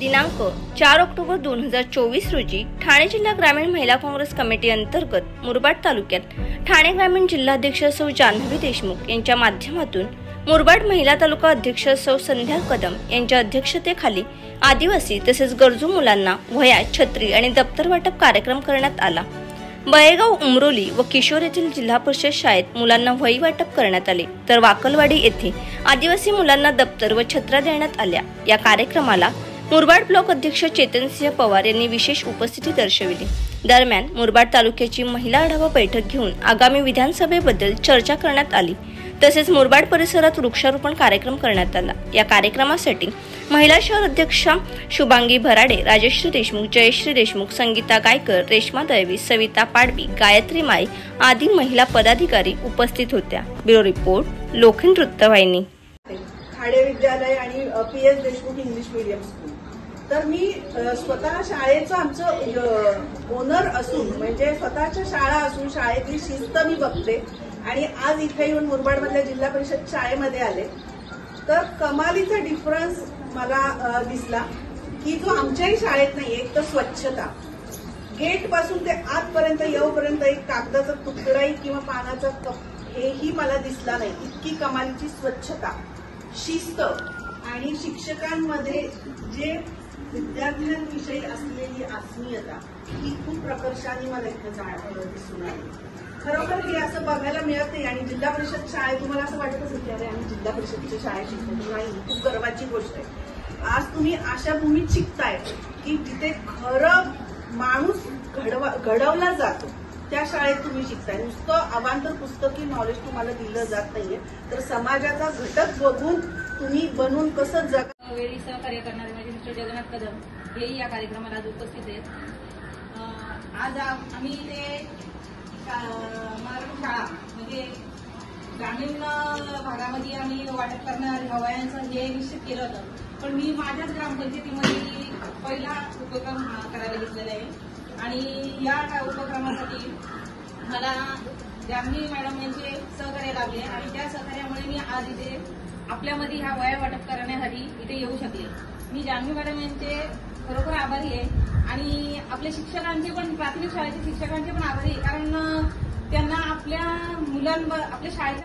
दिनांक 4 ऑक्टोबर 2024 रोजी ठाणे जिल्हा ग्रामीण महिला काँग्रेस कमिटी अंतर्गत मुरबाड तालुक्यात ठाणे ग्रामीण जिल्हाध्यक्ष सौ जान्हवी देशमुख यांच्या माध्यमातून मुरबाड महिला तालुका अध्यक्ष सौ संध्या कदम यांच्या अध्यक्षतेखाली आदिवासी तसेच गरजू मुलांना वह्या, छत्री आणि दप्तर वाटप कार्यक्रम करण्यात आला। बळेगाव, उमरोली व किशोर येथील जिल्हा परिषद शाळेत मुलांना वही वाटप करण्यात आले, तर वाकलवाडी येथे आदिवासी मुलांना दप्तर व छत्र्या देण्यात आल्या। या कार्यक्रमाला मुरबाड ब्लॉक अध्यक्ष चेतनसिंह पवार यांनी विशेष उपस्थिती दर्शविली। दरम्यान मुरबाड तालुक्याची महिला आढावा बैठक घेऊन आगामी विधानसभेबद्दल चर्चा करण्यात आली। तसेच मुरबाड परिसरात वृक्षारोपण कार्यक्रम करण्यात आला। या कार्यक्रमासाठी महिला शहर अध्यक्षा शुभांगी भराडे, राजश्री देशमुख, जयश्री देशमुख, संगीता गायकर, रेश्मा दळवी, सविता पाडवी, गायत्री माई आदी महिला पदाधिकारी उपस्थित होत्या। ब्युरो रिपोर्ट, लोखंड वृत्तवाहिनी। खाडे विद्यालय आणि PS Deshmukh English medium school. तर मी स्वतः शाळेचं आमचं ओनर असून, म्हणजे स्वतःच्या शाळा असून शाळेतली शिस्त मी बघते आणि आज इथे येऊन मुरबाडमधल्या जिल्हा परिषद शाळेमध्ये आले तर कमालीचा डिफरन्स मला दिसला की जो आमच्याही शाळेत नाही। एक तर स्वच्छता, गेट पासून ते आतपर्यंत येऊपर्यंत एक कागदाचा तुकडाही किंवा पानाचा कप हेही मला दिसला नाही। इतकी कमालीची स्वच्छता, शिस्त आणि शिक्षकांमध्ये जे विद्यार्थ्यांविषयी असलेली आत्मीयता ही खूप प्रकर्षाने मला इथे दिसून आली। खरोखर हे असं बघायला मिळत नाही आणि जिल्हा परिषद शाळेत तुम्हाला असं वाटत असेल की अरे आम्ही जिल्हा परिषदेच्या शाळेत शिकतो, नाही, खूप गर्वाची गोष्ट आहे। आज तुम्ही अशा भूमीत शिकताय की जिथे खरं माणूस घडवला जातो, त्या शाळेत तुम्ही शिकताय। नुसतं अवांतर पुस्तकी नॉलेज तुम्हाला दिलं जात नाहीये, तर समाजाचा घटक बघून तुम्ही बनून कसं जगा। वेळी सहकार्य करणारे माझे मिस्टर जगन्नाथ कदम हेही या कार्यक्रमाला आज उपस्थित आहेत। आज आम्ही इथे मराठी शाळा म्हणजे ग्रामीण भागामध्ये आम्ही वाटप करणार हवयांचं हे निश्चित केलं होतं, पण मी माझ्याच ग्रामपंचायतीमध्ये पहिला उपक्रम करायला घेतलेला आहे आणि या उपक्रमासाठी मला जान्हवी मॅडम यांचे सहकार्य लाभले आणि त्या सहकार्यामुळे मी आज इथे आपल्यामध्ये ह्या वह्या वाटप करण्यासाठी इथे येऊ शकले। मी जान्हवी मॅडम यांचे खरोखर आभारी आहे आणि आपल्या शिक्षकांचे पण, प्राथमिक शाळेच्या शिक्षकांचे पण आभारी आहे, कारण त्यांना आपल्या मुलांवर, आपल्या शाळेच्या